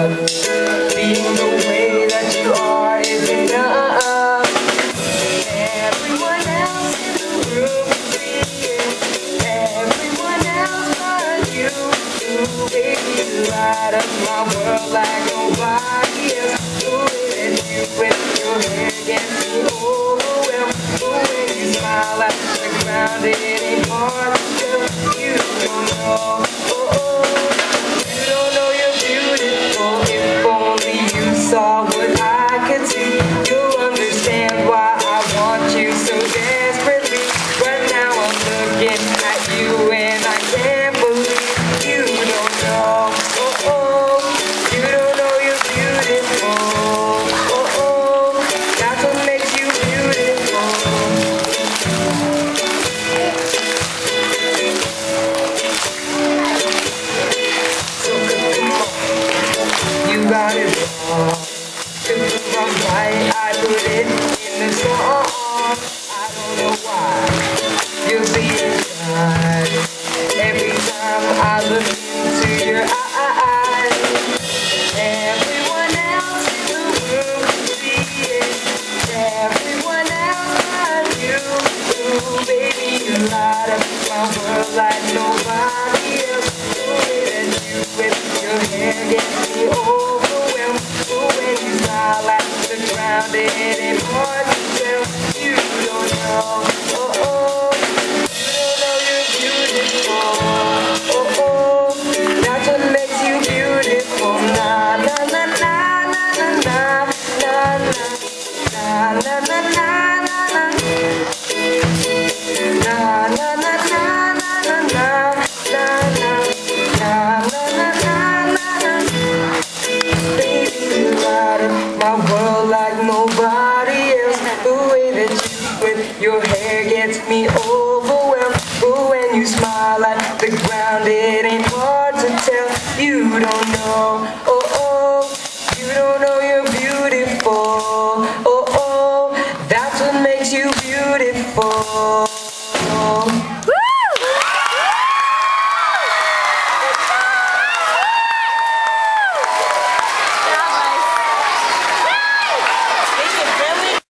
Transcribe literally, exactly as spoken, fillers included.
Being the way that you are is enough. Everyone else in the room can see it. Everyone else but you. Ooh, baby, you light up my world like nobody else. Ooh, and you with your hair gets me overwhelmed. Ooh, when you smile at the ground, it ain't hard to tell. You don't know, oh, oh. You don't know you're beautiful. If only you saw what I could see, you'll understand why I want you so desperately. But now I'm looking at you and I can't believe you don't know, oh, oh. You don't know you're beautiful, oh, oh. That's what makes you beautiful. So come on, you got it wrong. If I'm right, I put it in the song. I don't know why you're being shy. Every time I look into your eyes, everyone else in the room can see it. Everyone else but you. Ooh, baby, you light up my world like nobody else. Ooh, and you with your hair gets me overwhelmed. Ooh, when you smile at the ground, it ain't hard to tell. You don't know, oh, oh. You don't know you're beautiful, oh, oh. That's what makes you beautiful. Na na na na na na na na na na na na na na. Na na na na na na na na na na na na. Baby, you light up my world like nobody else. The way that you with your hair gets me overwhelmed. But when you smile at the ground, it ain't hard to tell. You don't know, oh, oh. You don't know you're beautiful, oh, oh. That's what makes you beautiful.